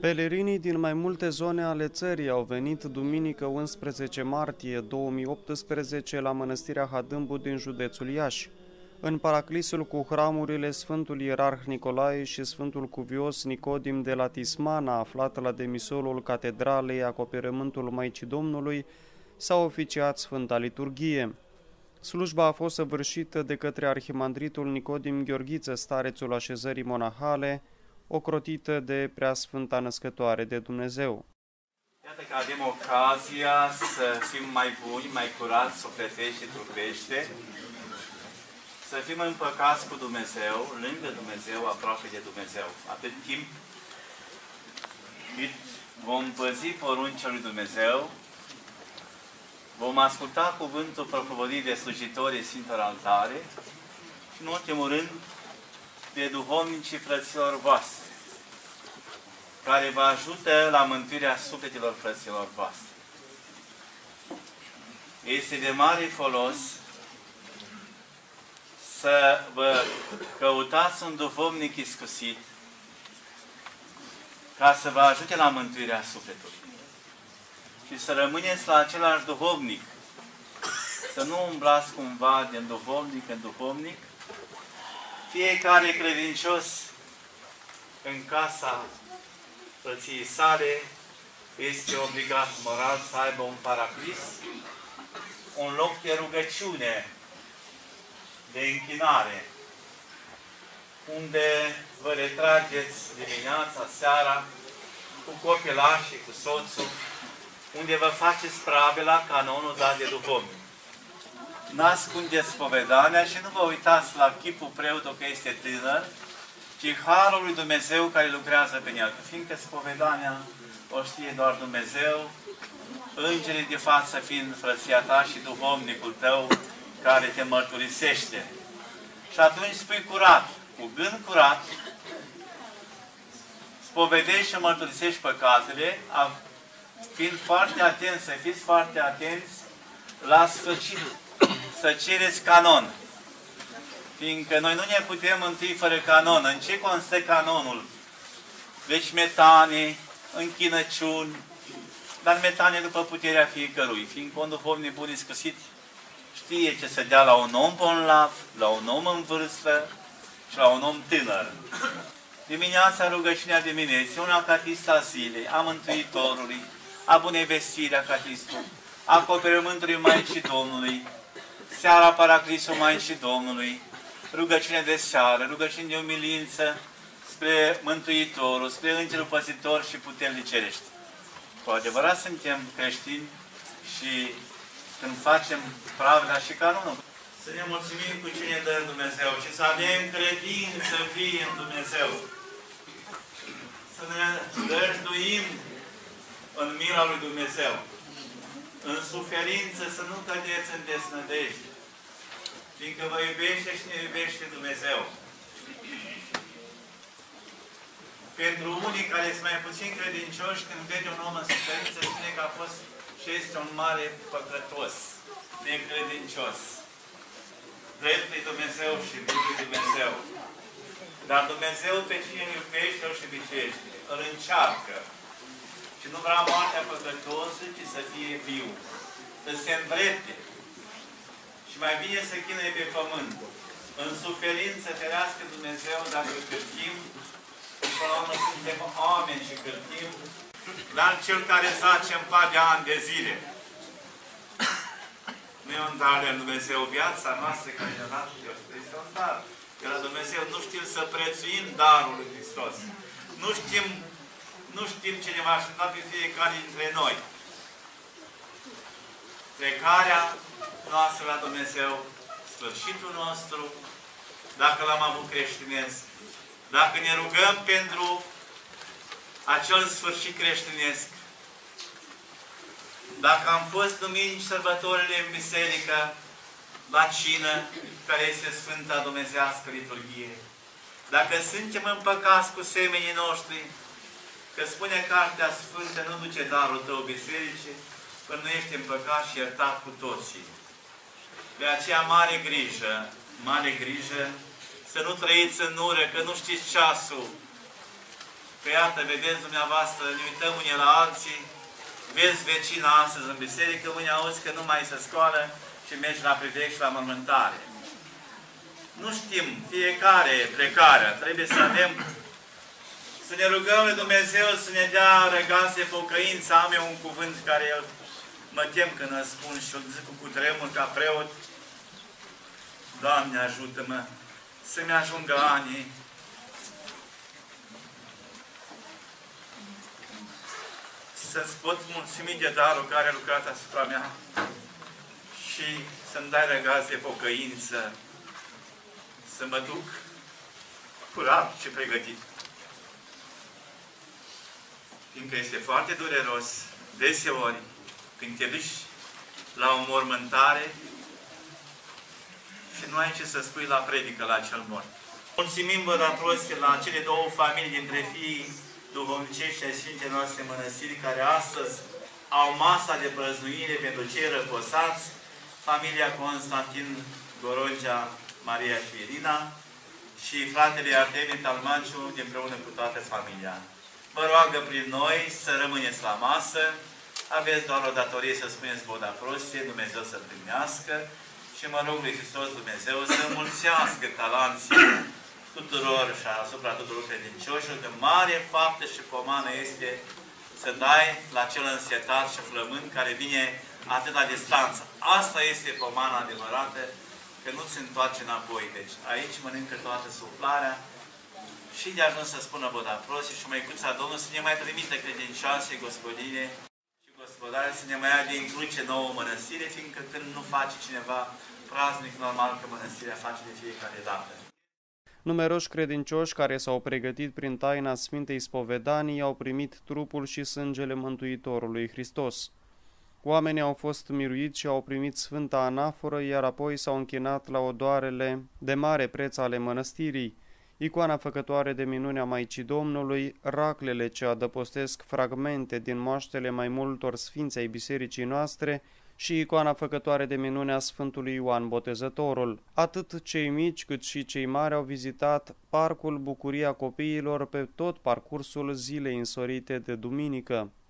Pelerinii din mai multe zone ale țării au venit duminică 11 martie 2018 la Mănăstirea Hadâmbu din județul Iași. În paraclisul cu hramurile Sfântul Ierarh Nicolae și Sfântul Cuvios Nicodim de la Tismana, aflat la demisolul Catedralei Acoperământul Maicii Domnului, s-a oficiat Sfânta Liturghie. Slujba a fost săvârșită de către arhimandritul Nicodim Gheorghiță, starețul așezării monahale, ocrotită de Preasfânta Născătoare de Dumnezeu. Iată că avem ocazia să fim mai buni, mai curați, sufletești și trupește, să fim împăcați cu Dumnezeu, lângă Dumnezeu, aproape de Dumnezeu. Atât timp cât vom păzi poruncile lui Dumnezeu, vom asculta cuvântul propovădit de slujitorii Sfântelor Altare și, în ultimul rând, de duhovnicii frăților voastre, care vă ajută la mântuirea sufletelor frăților voastre. Este de mare folos să vă căutați un duhovnic iscusit ca să vă ajute la mântuirea sufletului. Și să rămâneți la același duhovnic. Să nu umblați cumva din duhovnic în duhovnic. Fiecare credincios în casa frăției sale este obligat moral să aibă un paraclis, un loc de rugăciune, de închinare, unde vă retrageți dimineața, seara, cu copilașii, cu soțul, unde vă faceți prabe la canonul dat de duhovnic. N-ascundeți spovedania și nu vă uitați la chipul preotului că este tânăr, ci harul lui Dumnezeu care lucrează pe el. Fiindcă spovedania o știe doar Dumnezeu, îngerii de față fiind frăția ta și duhovnicul tău care te mărturisește. Și atunci spui curat, cu gând curat, spovedești și mărturisești păcatele, fiind foarte atenți, să fiți foarte atenți la sfârșit, să cereți canon. Fiindcă noi nu ne putem mântui fără canon. În ce constă canonul? Deci metane, închinăciuni, dar metane după puterea fiecărui. Fiindcă un duhovnic bun iscusit știe ce să dea la un om bolnav, la un om în vârstă și la un om tânăr. Dimineața rugăciunea dimineții, una catista zilei, a Mântuitorului, a Bunevestirea catistul, acoperământului Maicii Domnului, seara paraclisul Maicii Domnului, rugăciune de seară, rugăciune de umilință spre Mântuitorul, spre Îngerul Păzitor și puterile cerești. Cu adevărat suntem creștini și când facem pravda și canonul, să ne mulțumim cu ce ne dă Dumnezeu și să avem credință vie în Dumnezeu. Să ne dăjduim în mila lui Dumnezeu. În suferință să nu cădeți în desnădejde. Fiindcă vă iubește și ne iubește Dumnezeu. Pentru unii care sunt mai puțin credincioși, când vede un om în suferință, spune că a fost și este un mare păcătos, necredincios. Drept lui Dumnezeu și bun lui Dumnezeu. Dar Dumnezeu pe cine îl iubește și bicește, îl încearcă. Și nu vrea moartea păcătosului, ci să fie viu. Să se îndrepte. Și mai bine să chinuie pe pământ. În suferință ferească Dumnezeu dacă cârtim. Și până la urmă suntem oameni și cârtim. Dar cel care zace în pat de ani de zile. Nu e un dar de Dumnezeu. Viața noastră care ne-a dat este un dar. De la Dumnezeu nu știm să prețuim darul lui Hristos. Nu știm ce ne va aștepta pe fiecare dintre noi. Plecarea noastră la Dumnezeu, sfârșitul nostru, dacă l-am avut creștinesc, dacă ne rugăm pentru acel sfârșit creștinesc, dacă am fost duminici sărbătorile în biserică, la cină, care este Sfânta Dumnezească Liturghie, dacă suntem împăcați cu semenii noștri, că spune Cartea Sfântă, nu duce darul tău bisericii, până nu ești împăcat și iertat cu toții. De aceea mare grijă, să nu trăiți în ură, că nu știți ceasul că iată, vedeți dumneavoastră, ne uităm unii la alții, vezi vecina astăzi în biserică, unii auzi că nu mai se scoală și mergi la priveg și la mormântare. Nu știm, fiecare plecarea, trebuie să avem, să ne rugăm lui Dumnezeu să ne dea răgaz de pocăință. Am eu un cuvânt care mă tem când îl spun și îl zic cu cutremur ca preot. Doamne, ajută-mă să-mi ajungă anii să-ți pot mulțumi de darul care a lucrat asupra mea și să-mi dai răgaz de pocăință, să mă duc curat și pregătit. Fiindcă este foarte dureros, deseori, când te duci la o mormântare și nu ai ce să spui la predică la cel mort. Mulțumim, vă dați la cele două familii dintre fiii duhovnicești ai Sfintei noastre Mănăstiri, care astăzi au masa de prăznuire pentru cei răposați, familia Constantin Gorongea, Maria și Irina, și fratele Artemie Talmanciu, împreună cu toată familia. Vă roagă prin noi să rămâneți la masă, aveți doar o datorie să spuneți Boda Prostie, Dumnezeu să primească și mă rog lui Hristos Dumnezeu să mulțească talanții tuturor și asupra tuturor credincioșilor, de mare faptă și pomană este să dai la cel însetat și flămând care vine atât la distanță. Asta este pomana adevărată, că nu se întoarce înapoi. Deci aici mănâncă toată suflarea și de ajuns să spună Boda Prostie și Măicuța Domnului să ne mai trimită credincioase, gospodine și gospodare, să ne mai ia din cruce nouă mănăstire, fiindcă când nu face cineva praznic, normal că mănăstirea face de fiecare dată. Numeroși credincioși care s-au pregătit prin taina Sfintei Spovedanii au primit trupul și sângele Mântuitorului Hristos. Oamenii au fost miruiți și au primit Sfânta Anaforă, iar apoi s-au închinat la odoarele de mare preț ale mănăstirii, icoana făcătoare de minune a Maicii Domnului, raclele ce adăpostesc fragmente din moaștele mai multor sfinți ai bisericii noastre și icoana făcătoare de minune a Sfântului Ioan Botezătorul. Atât cei mici cât și cei mari au vizitat Parcul Bucuria Copiilor pe tot parcursul zilei însorite de duminică.